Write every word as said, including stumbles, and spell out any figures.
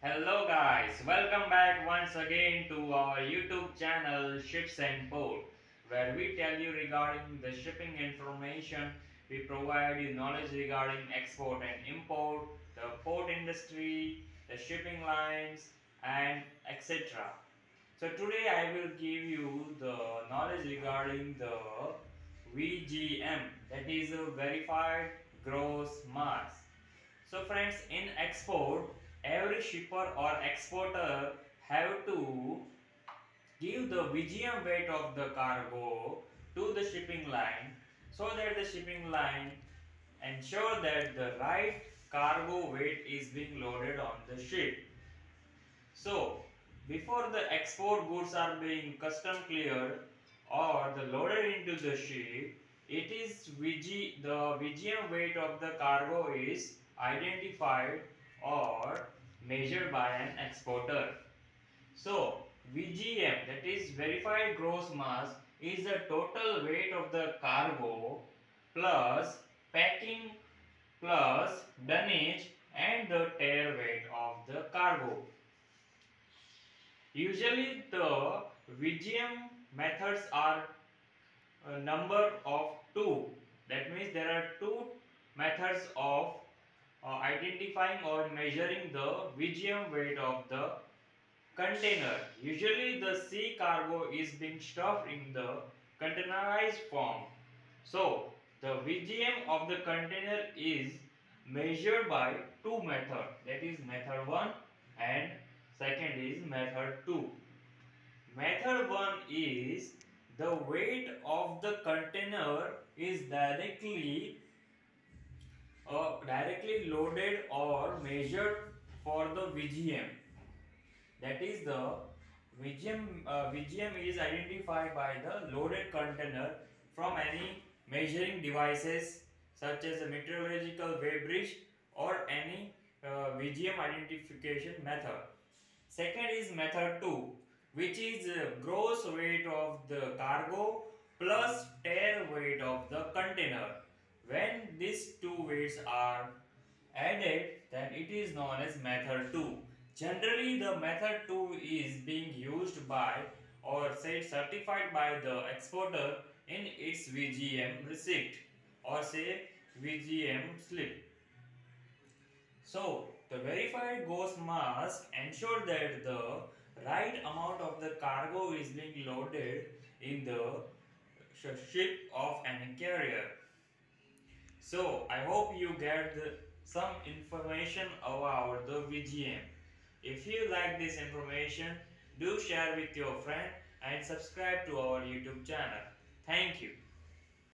Hello guys, welcome back once again to our YouTube channel Ships and Port, where we tell you regarding the shipping information. We provide you knowledge regarding export and import, the port industry, the shipping lines, and et cetera. So today I will give you the knowledge regarding the V G M, that is a verified gross mass. So friends, in export, every shipper or exporter have to give the V G M weight of the cargo to the shipping line, so that the shipping line ensure that the right cargo weight is being loaded on the ship. So before the export goods are being custom cleared or the loaded into the ship, it is V G, the V G M weight of the cargo is identified or measured by an exporter. So V G M, that is verified gross mass, is the total weight of the cargo plus packing plus dunnage and the tare weight of the cargo. Usually the V G M methods are a number of two. That means there are two methods of uh, identifying or measuring the V G M weight of the container. Usually the sea cargo is being stuffed in the containerized form. So the V G M of the container is measured by two methods, that is method one and second is method two. Method one is the weight of the container is directly uh, directly loaded or measured for the V G M. That is the V G M, uh, V G M is identified by the loaded container from any measuring devices such as a meteorological weight bridge or any uh, V G M identification method. Second is method two, which is uh, gross weight of the cargo plus tare weight of the container. When these two weights are added, then it is known as method two. Generally, the method two is being used by or say certified by the exporter in its V G M receipt or say V G M slip. So, the verified gross mass ensure that the right amount of the cargo is being loaded in the ship of any carrier. So, I hope you get the, some information about the V G M. If you like this information, do share with your friend and subscribe to our YouTube channel. Thank you.